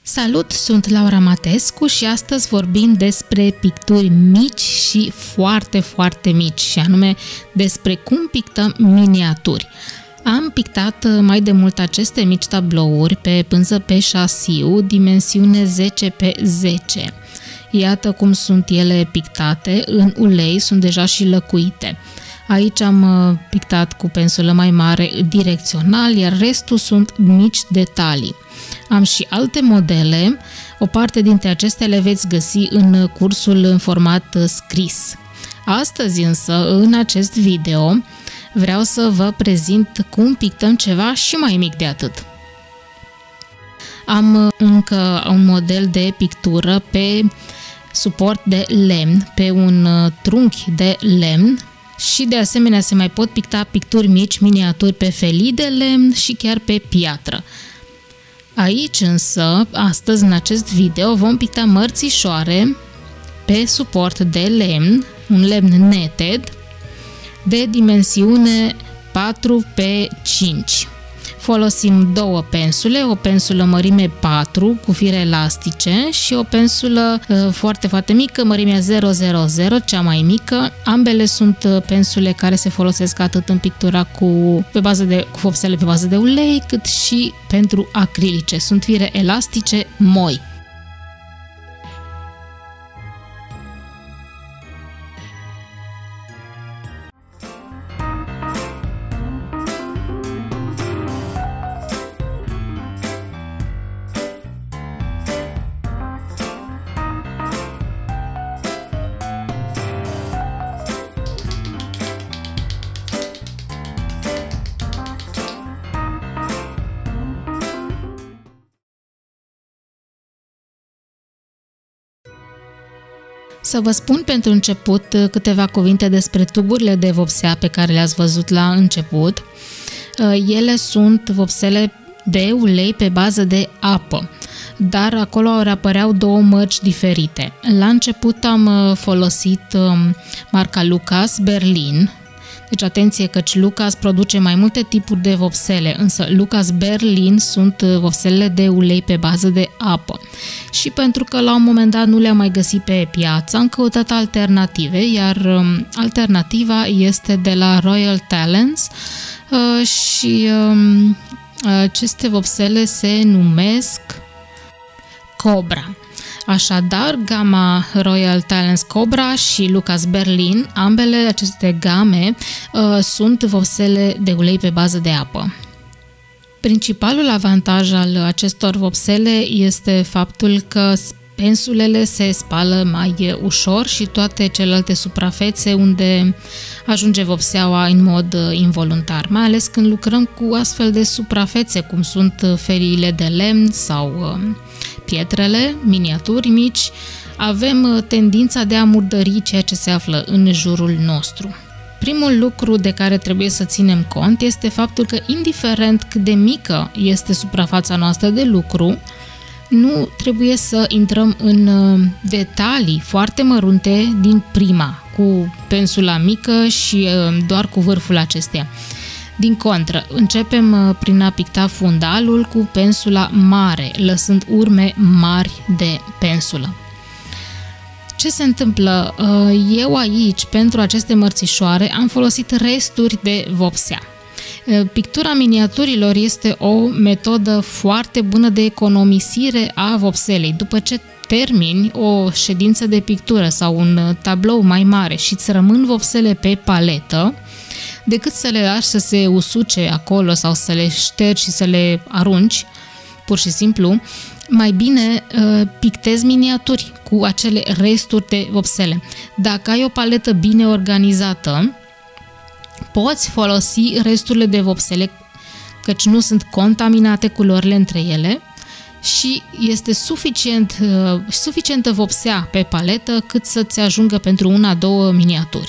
Salut, sunt Laura Matescu și astăzi vorbim despre picturi mici și foarte mici, și anume despre cum pictăm miniaturi. Am pictat mai de mult aceste mici tablouri pe pânză pe șasiu, dimensiune 10 pe 10. Iată cum sunt ele pictate, în ulei, sunt deja și lăcuite. Aici am pictat cu pensulă mai mare direcțional, iar restul sunt mici detalii. Am și alte modele, o parte dintre acestea le veți găsi în cursul în format scris. Astăzi însă, în acest video, vreau să vă prezint cum pictăm ceva și mai mic de atât. Am încă un model de pictură pe suport de lemn, pe un trunchi de lemn, și de asemenea se mai pot picta picturi mici, miniaturi pe felii de lemn și chiar pe piatră. Aici însă, astăzi în acest video, vom picta mărțișoare pe suport de lemn, un lemn netted, de dimensiune 4 pe 5. Folosim două pensule, o pensulă mărime 4 cu fire elastice și o pensulă foarte mică, mărimea 000, cea mai mică. Ambele sunt pensule care se folosesc atât în pictura cu vopsele pe bază de ulei, cât și pentru acrilice. Sunt fire elastice moi. Să vă spun pentru început câteva cuvinte despre tuburile de vopsea pe care le-ați văzut la început. Ele sunt vopsele de ulei pe bază de apă, dar acolo apăreau două mărci diferite. La început am folosit marca Lucas Berlin. Deci atenție, căci Lucas produce mai multe tipuri de vopsele, însă Lucas Berlin sunt vopselele de ulei pe bază de apă. Și pentru că la un moment dat nu le-am mai găsit pe piață, am căutat alternative, iar alternativa este de la Royal Talens și aceste vopsele se numesc Cobra. Așadar, gama Royal Talens Cobra și Lucas Berlin, ambele aceste game sunt vopsele de ulei pe bază de apă. Principalul avantaj al acestor vopsele este faptul că pensulele se spală mai ușor și toate celelalte suprafețe unde ajunge vopseaua în mod involuntar, mai ales când lucrăm cu astfel de suprafețe, cum sunt feriile de lemn sau pietrele, miniaturi mici, avem tendința de a murdări ceea ce se află în jurul nostru. Primul lucru de care trebuie să ținem cont este faptul că, indiferent cât de mică este suprafața noastră de lucru, nu trebuie să intrăm în detalii foarte mărunte din prima, cu pensula mică și doar cu vârful acesteia. Din contră, începem prin a picta fundalul cu pensula mare, lăsând urme mari de pensulă. Ce se întâmplă? Eu aici, pentru aceste mărțișoare, am folosit resturi de vopsea. Pictura miniaturilor este o metodă foarte bună de economisire a vopselei. După ce termini o ședință de pictură sau un tablou mai mare și îți rămân vopsele pe paletă, decât să le lași să se usuce acolo sau să le ștergi și să le arunci, pur și simplu, mai bine pictezi miniaturi cu acele resturi de vopsele. Dacă ai o paletă bine organizată, poți folosi resturile de vopsele, căci nu sunt contaminate culorile între ele și este suficientă vopsea pe paletă cât să-ți ajungă pentru una-două miniaturi.